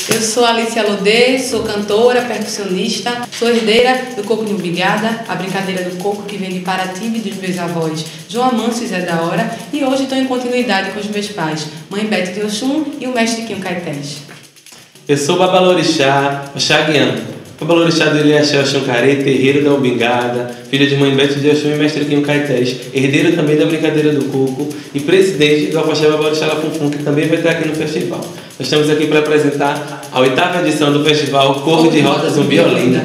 Eu sou Alicia Lodê, sou cantora, percussionista, sou herdeira do Coco de Umbigada, a brincadeira do coco que vem de Paraty dos meus avós João Amâncio e Zé da Hora, e hoje estou em continuidade com os meus pais, Mãe Bete de Oxum e o mestre Quinho Caetés. Eu sou Babalorixá, Oxaguiano. Babalorixá do Eliaxé Oxuncaré, terreiro da Umbigada, filho de Mãe Bete de Oxum e mestre Quinho Caetés, herdeiro também da brincadeira do coco e presidente do Afoxé Babalorixá Lafunfum, que também vai estar aqui no festival. Nós estamos aqui para apresentar a 8ª edição do festival Coco de Roda Zumbi Olinda.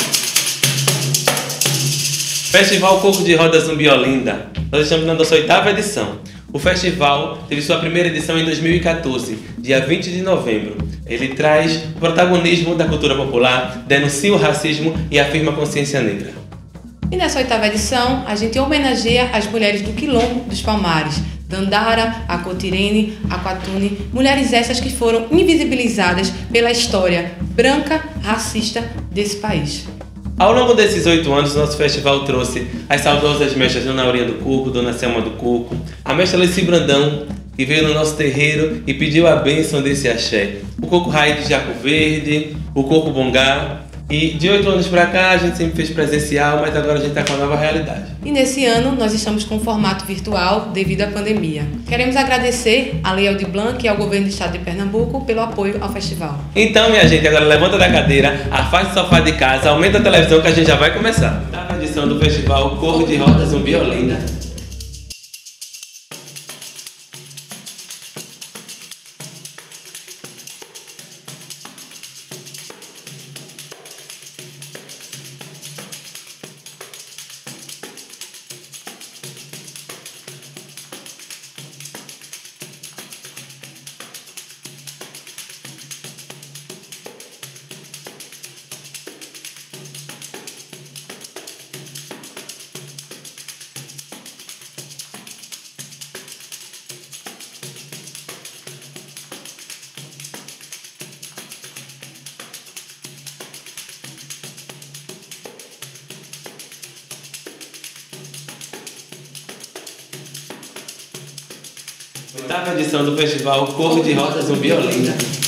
Festival Coco de Roda Zumbi Olinda. Nós estamos na nossa 8ª edição. O festival teve sua primeira edição em 2014, dia 20 de novembro. Ele traz o protagonismo da cultura popular, denuncia o racismo e afirma a consciência negra. E nessa 8ª edição, a gente homenageia as mulheres do Quilombo dos Palmares, Dandara, Acotirene, Aquatune, mulheres essas que foram invisibilizadas pela história branca, racista desse país. Ao longo desses 8 anos, nosso festival trouxe as saudosas mestras Dona Aurinha do Coco, Dona Selma do Coco, a mestra Leci Brandão, que veio no nosso terreiro e pediu a bênção desse axé, o Coco Raiz de Jaco Verde, o Coco Bongá. E de 8 anos para cá a gente sempre fez presencial, mas agora a gente está com a nova realidade. E nesse ano nós estamos com um formato virtual devido à pandemia. Queremos agradecer à Lei Aldir Blanc e ao Governo do Estado de Pernambuco pelo apoio ao festival. Então, minha gente, agora levanta da cadeira, afaste o sofá de casa, aumenta a televisão que a gente já vai começar. A edição do festival Coco de Roda Zumbi Olinda. Oitava edição do festival Coco de Roda Zumbi Olinda.